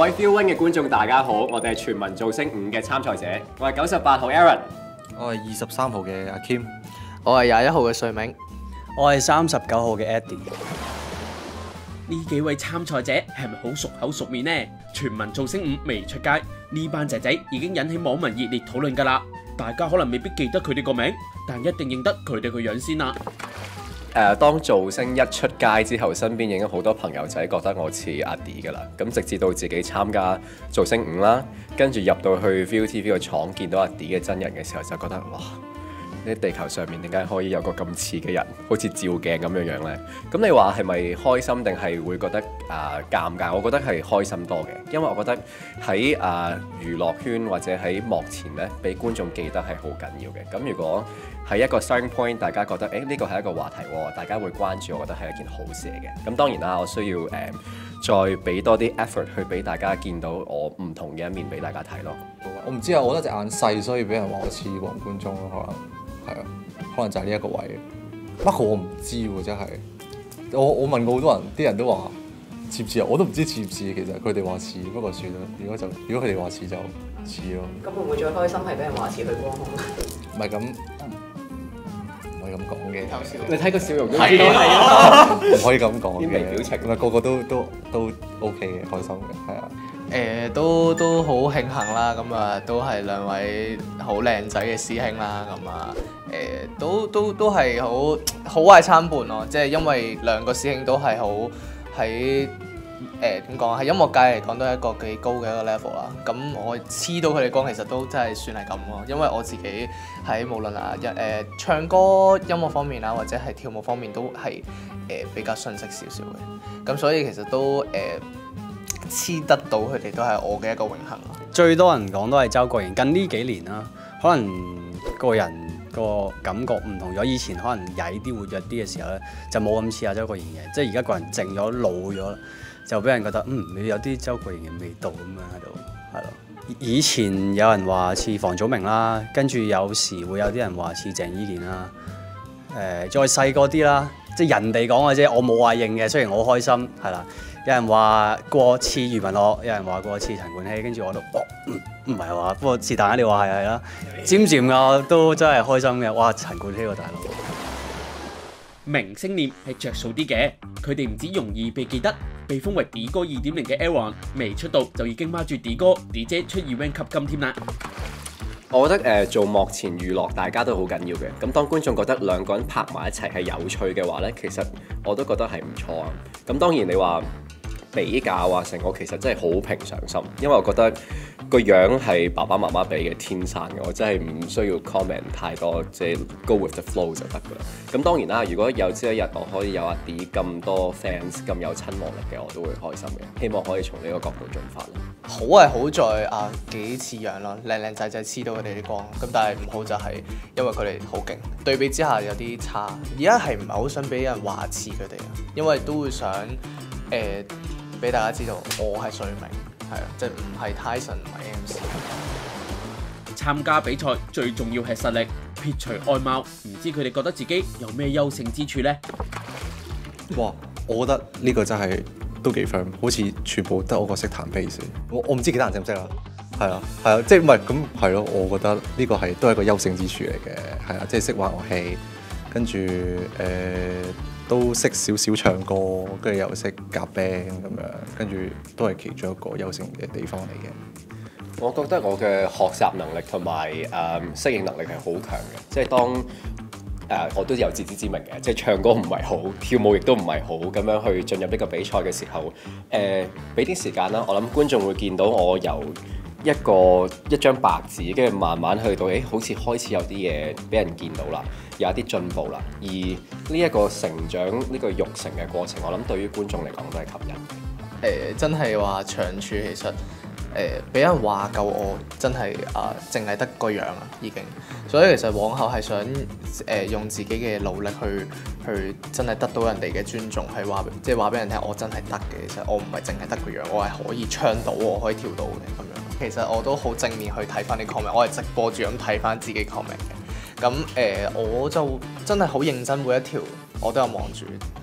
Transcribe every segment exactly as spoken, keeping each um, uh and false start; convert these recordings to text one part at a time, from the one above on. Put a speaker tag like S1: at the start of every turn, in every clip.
S1: 位 Feel One 嘅觀眾大家好，我哋係全民造星五嘅參賽者，我係九十八號 Aaron，
S2: 我係二十三號嘅阿 Kim，
S3: 我係廿一號嘅瑞明，
S4: 我係三十九號嘅 Eddie。
S5: 呢幾位參賽者係咪好熟口熟面呢？全民造星五未出街，呢班仔仔已經引起網民熱烈討論㗎啦。大家可能未必記得佢哋個名，但一定認得佢哋個樣先啦。
S1: 誒、呃，當造星一出街之後，身邊已經好多朋友仔覺得我似阿 D 㗎啦。咁直至到自己參加造星五啦，跟住入到去 ViuTV 個廠，見到阿 D 嘅真人嘅時候，就覺得哇！呢地球上面點解可以有個咁似嘅人，好似照鏡咁樣樣呢？咁你話係咪開心定係會覺得啊、呃、尷尬？我覺得係開心多嘅，因為我覺得喺啊、呃、娛樂圈或者喺幕前呢，俾觀眾記得係好緊要嘅。咁如果係一個 selling point，大家覺得誒呢個係一個話題喎，大家會關注，我覺得係一件好事嚟嘅。咁當然啦，我需要誒、呃、再俾多啲 effort 去俾大家見到我唔同嘅一面俾大家睇咯。
S2: 我唔知啊，我覺得隻眼細，所以俾人話我似黃貫中咯，可能。係啊，可能就係呢一個位。不過我唔知喎，真係。我我問過好多人，啲人都話似唔似啊？我都唔知似唔似。其實佢哋話似，不過算啦。如果就如果佢哋話似就似咯。
S6: 咁會唔會最開心係俾人話似許光漢？
S2: 唔係咁，唔可以咁講嘅。
S1: 你睇個笑容都
S2: 知道係啊，唔可以咁講嘅。
S1: 啲微表情，
S2: 唔係個個都都都 OK 嘅，開心嘅，係啊。
S3: 誒、呃、都都好慶幸啦，咁啊都係兩位好靚仔嘅師兄啦，咁啊誒都都都係好好壞參半咯，即係因為兩個師兄都係好喺誒點講喺音樂界嚟講都係一個幾高嘅一個 level 啦。咁我黐到佢哋光其實都真係算係咁咯，因為我自己喺無論啊一誒唱歌音樂方面啊，或者係跳舞方面都係誒、呃、比較遜色少少嘅，咁所以其實都誒。呃黐得到佢哋都係我嘅一個榮幸咯。
S4: 最多人講都係周國賢，近呢幾年啦，可能個人個感覺唔同咗。以前可能曳啲活躍啲嘅時候咧，就冇咁似阿周國賢嘅。即係而家個人靜咗老咗，就俾人覺得嗯，你有啲周國賢嘅味道咁樣喺度，係咯。以前有人話似房祖名啦，跟住有時會有啲人話似鄭伊健啦。誒、呃，再細個啲啦，即係人哋講嘅啫，我冇話認嘅。雖然我好開心，係啦。有人話過似余文樂，有人話過似陳冠希，跟住我都哦，唔唔係話，不過是但你話係係啦，漸漸㗎都真係開心嘅。哇，陳冠希喎大佬！
S5: 明星臉係着數啲嘅，佢哋唔止容易被記得，被封為 D 哥二點零嘅 Aaron， 未出道就已經孖住 D 哥 D 姐出 event 吸金添啦。
S1: 我覺得誒、呃、做幕前娛樂大家都好緊要嘅，咁當觀眾覺得兩個人拍埋一齊係有趣嘅話呢，其實我都覺得係唔錯啊。咁當然你話比較啊成，我其實真係好平常心，因為我覺得個樣係爸爸媽媽俾嘅天生嘅，我真係唔需要 comment 太多，即係 go with the flow 就得㗎啦。咁當然啦，如果有朝一日我可以有阿 D 咁多 fans 咁有親和力嘅，我都會開心嘅。希望可以從呢個角度進發啦。
S3: 好係好在啊幾似樣咯，靚靚仔仔黐到佢哋啲光，咁但係唔好就係因為佢哋好勁，對比之下有啲差。而家係唔係好想俾人話似佢哋啊？因為都會想誒俾、呃、大家知道我係瑞明，係啊，即係唔係 Tyson 唔係 M C。
S5: 參加比賽最重要係實力，撇除外貌，唔知佢哋覺得自己有咩優勝之處呢？
S2: 哇！我覺得呢個真係〜都幾 firm，好似全部得我個識彈 bass。我我唔知其他人識唔識啦。係啊，係啊，即係唔係咁係咯？我覺得呢個係都係一個優勝之處嚟嘅。係啊，即係識玩樂器，跟住誒、呃、都識少少唱歌，跟住又識夾 band 咁樣，跟住都係其中一個優勝嘅地方嚟嘅。
S1: 我覺得我嘅學習能力同埋誒適應能力係好強嘅，即係當。誒、uh, 我都有自知之明嘅，即係唱歌唔係好，跳舞亦都唔係好，咁樣去進入呢個比賽嘅時候，誒俾啲時間啦，我諗觀眾會見到我由一個一張白紙，跟住慢慢去到，誒、欸、好似開始有啲嘢俾人見到啦，有一啲進步啦，而呢一個成長呢、呢個育成嘅過程，我諗對於觀眾嚟講都係吸引嘅。
S3: 誒、呃、真係話長處其實。誒俾、呃、人話夠我真係啊，淨係得個樣啊，已經。所以其實往後係想誒、呃、用自己嘅努力去去真係得到人哋嘅尊重，係話即係話俾人聽我真係得嘅。其實我唔係淨係得個樣，我係可以唱到，我可以跳到嘅咁樣。其實我都好正面去睇翻啲 comment，我係直播住咁睇翻自己 comment 嘅。咁誒、呃、我就真係好認真每一條我都有望住。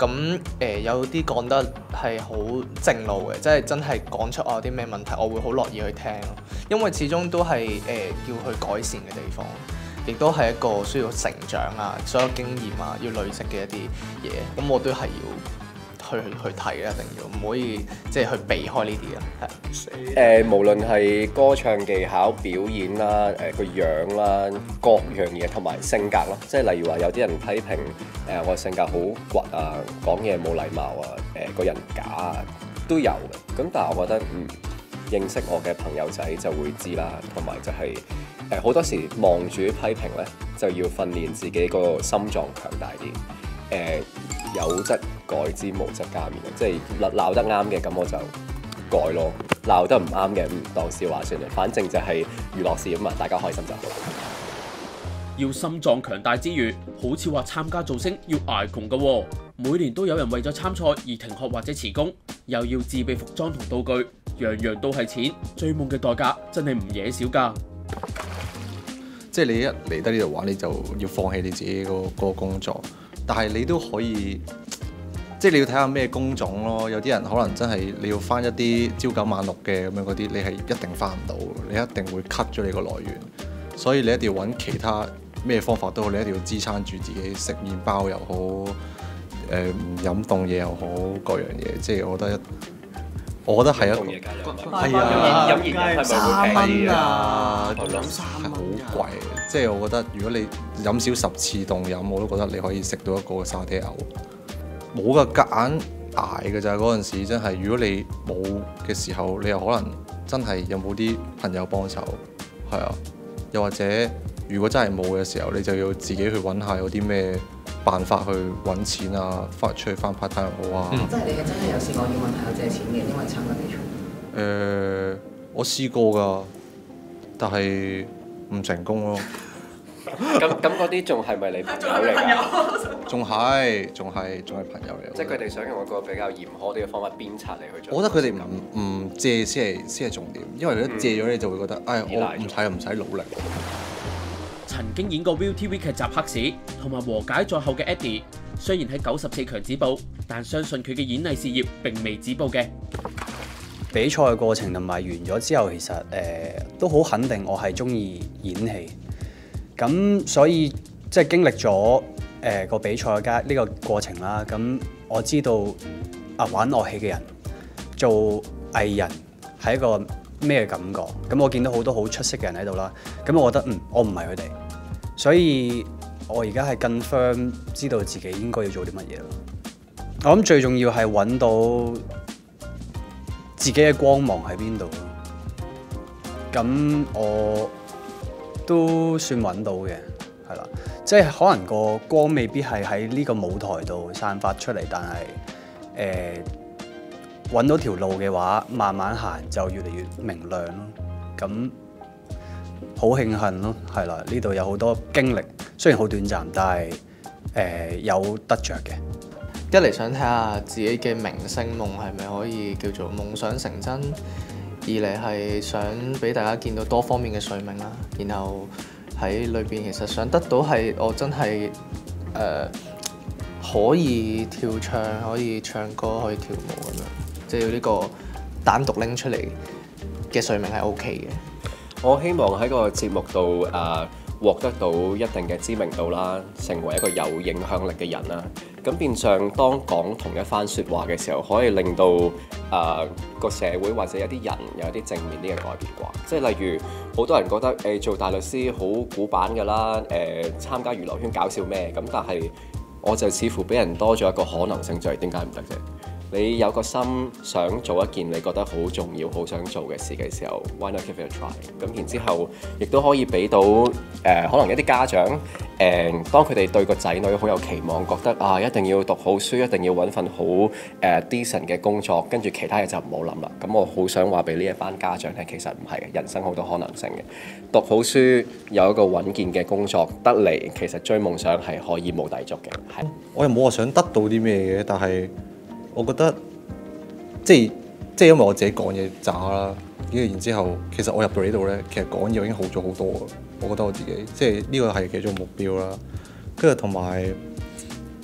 S3: 咁誒、呃、有啲講得係好正路嘅，即係真係講出我有啲咩問題，我會好樂意去聽咯。因為始終都係誒、呃、要去改善嘅地方，亦都係一個需要成長啊、所有經驗啊要累積嘅一啲嘢。咁我都係要去去睇嘅，一定要唔可以即係去避開呢啲啊。係
S1: 誒、呃，無論係歌唱技巧、表演啦、誒、呃、個樣啦、各樣嘢同埋性格咯，即係例如話有啲人批評誒、呃、我性格好倔啊，講嘢冇禮貌啊，誒、呃、個人假啊都有嘅。咁但係我覺得嗯認識我嘅朋友仔就會知啦，同埋就係誒好多時望住啲批評咧，就要訓練自己個心臟強大啲。誒、呃、有則改之，無則加勉，即係鬧得啱嘅咁我就改咯，鬧得唔啱嘅唔當笑話算啦，反正就係娛樂事啊嘛，大家開心就好。
S5: 要心臟強大之餘，好似話參加造星要捱窮㗎喎，每年都有人為咗參賽而停學或者辭工，又要自備服裝同道具，樣樣都係錢，追夢嘅代價真係唔嘢少㗎。
S2: 即係你一嚟得呢度玩，你就要放棄你自己嗰嗰個工作，但係你都可以，即係你要睇下咩工種咯。有啲人可能真係你要翻一啲朝九晚六嘅咁樣嗰啲，你係一定翻唔到，你一定會 cut 咗你個來源。所以你一定要揾其他咩方法都好，你一定要支撐住自己，食麵包又好，誒唔飲凍嘢又好，各樣嘢。即係我覺得一，我覺得係一個係啊，
S1: 飲熱飲係咪會
S2: 三
S1: 平啲
S2: 蚊啊，
S1: 啊？
S2: 係好貴。即係我覺得，如果你飲少十次凍飲，我都覺得你可以食到一個沙爹牛。冇噶，夾硬捱嘅咋嗰陣時，真係。如果你冇嘅時候，你又可能真係有冇啲朋友幫手，係啊。又或者，如果真係冇嘅時候，你就要自己去揾下有啲咩辦法去揾錢啊，翻出去翻 part time 又好啊。
S6: 即係你係真係有試過要問朋友借錢嘅，因為參加比賽。
S2: 誒、呃，我試過㗎，但係唔成功咯。
S1: 咁咁嗰啲仲係咪你朋友嚟㗎？
S2: 仲係，仲係，仲係朋友嚟。
S1: 即係佢哋想用一個比較嚴苛啲嘅方法鞭策你去做。
S2: 我覺得佢哋唔唔借先係先係重點，因為佢一借咗你就會覺得，唉、
S1: 依賴咗
S2: 我唔使唔使努力。
S5: 曾經演過 ViuTV 劇集《黑市》同埋和解在後嘅 Eddie， 雖然喺九十四強止步，但相信佢嘅演藝事業並未止步嘅。
S4: 比賽嘅過程同埋完咗之後，其實誒、呃、都好肯定我係中意演戲。咁所以即係經歷咗誒個比賽嘅呢個過程啦。咁我知道啊玩樂器嘅人做藝人係一個咩感覺。咁我見到好多好出色嘅人喺度啦。咁我覺得嗯我唔係佢哋，所以我而家係更 firm 知道自己應該要做啲乜嘢咯。我諗最重要係揾到自己嘅光芒喺邊度咯。咁我都算揾到嘅，係啦，即係可能個光未必係喺呢個舞台度散發出嚟，但係誒揾到條路嘅話，慢慢行就越嚟越明亮咯。咁好慶幸咯，係啦，呢度有好多經歷，雖然好短暫，但係誒、呃、有得着嘅。
S3: 一嚟想睇下自己嘅明星夢係咪可以叫做夢想成真，二嚟係想俾大家見到多方面嘅水明啦，然後喺裏邊其實想得到係我真係誒、呃、可以跳唱、可以唱歌、可以跳舞咁樣，即係要呢個單獨拎出嚟嘅水明係 O K 嘅。
S1: 我希望喺個節目度誒獲得到一定嘅知名度啦，成為一個有影響力嘅人啦。咁變相當講同一番説話嘅時候，可以令到誒個、呃、社會或者有啲人有啲正面啲嘅改變啩。即係例如好多人覺得誒、呃、做大律師好古板㗎啦，誒、呃、參加娛樂圈搞笑咩？咁但係我就似乎俾人多咗一個可能性，就係點解唔得啫？你有個心想做一件你覺得好重要、好想做嘅事嘅時候 ，why not give it a try？ 咁然之後，亦都可以俾到誒、呃、可能一啲家長誒、呃，當佢哋對個仔女好有期望，覺得啊一定要讀好書，一定要揾份好誒 decent 嘅工作，跟住其他嘢就唔好諗啦。咁我好想話俾呢一班家長聽，其實唔係嘅，人生好多可能性嘅。讀好書，有一個穩健嘅工作得嚟，其實追夢想係可以冇抵觸嘅。係，
S2: 我又冇話想得到啲咩嘅，但係我覺得即係即係因為我自己講嘢渣啦，跟住然之後，其實我入到呢度咧，其實講嘢已經好咗好多。我覺得我自己即係呢個係其中目標啦。跟住同埋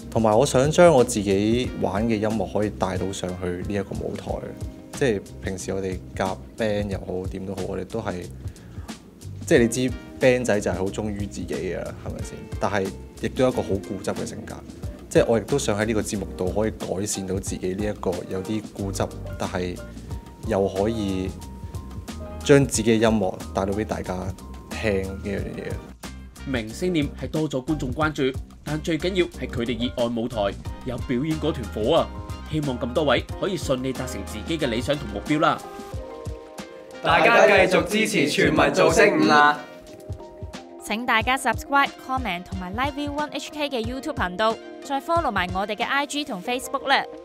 S2: 同埋我想將我自己玩嘅音樂可以帶到上去呢一個舞台，即係平時我哋夾 band 又好點都好，我哋都係即係你知 band 仔就係好忠於自己嘅啦，係咪先？但係亦都有一個好固執嘅性格，即係我亦都想喺呢個節目度可以改善到自己呢一個有啲固執，但係又可以將自己嘅音樂帶到俾大家聽呢樣嘢。
S5: 明星臉係多咗觀眾關注，但最緊要係佢哋熱愛舞台，有表演嗰團火啊！希望咁多位可以順利達成自己嘅理想同目標啦！
S1: 大家繼續支持全民造星五啦！
S7: 請大家 subscribe、comment 同埋 Live View One H K 嘅 YouTube 頻道，再 follow 埋我哋嘅 I G 同 Facebook 咧。